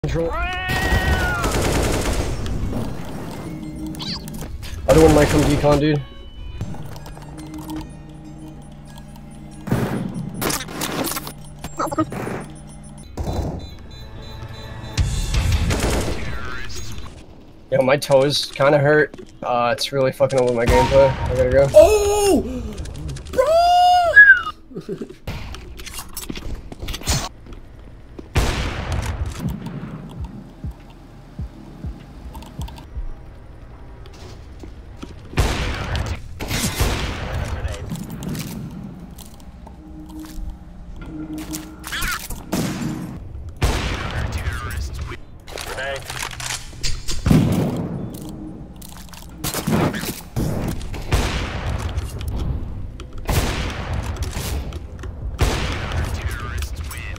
Control. Other one might come decon, dude. Yo, my toes kind of hurt. It's really fucking over my gameplay. I gotta go. Oh, bro!